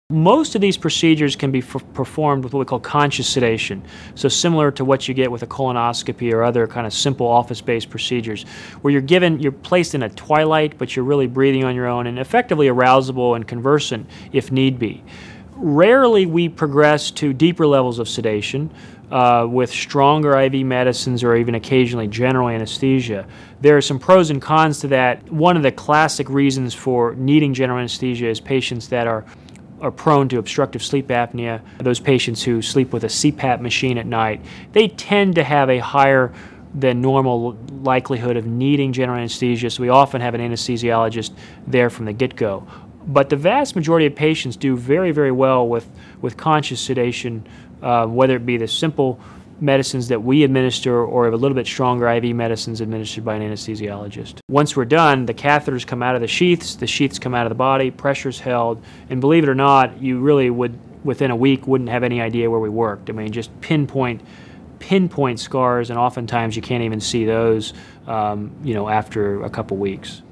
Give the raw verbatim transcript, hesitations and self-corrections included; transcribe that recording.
Most of these procedures can be f performed with what we call conscious sedation, so similar to what you get with a colonoscopy or other kind of simple office-based procedures, where you're given, you're placed in a twilight, but you're really breathing on your own and effectively arousable and conversant if need be. Rarely we progress to deeper levels of sedation uh, with stronger I V medicines or even occasionally general anesthesia. There are some pros and cons to that. One of the classic reasons for needing general anesthesia is patients that are are prone to obstructive sleep apnea. Those patients who sleep with a C PAP machine at night, they tend to have a higher than normal likelihood of needing general anesthesia, so we often have an anesthesiologist there from the get-go. But the vast majority of patients do very, very well with, with conscious sedation, uh, whether it be the simple medicines that we administer or a little bit stronger I V medicines administered by an anesthesiologist. Once we're done, the catheters come out of the sheaths, the sheaths come out of the body, pressure's held, and believe it or not, you really would, within a week, wouldn't have any idea where we worked. I mean, just pinpoint, pinpoint scars, and oftentimes you can't even see those, um, you know, after a couple weeks.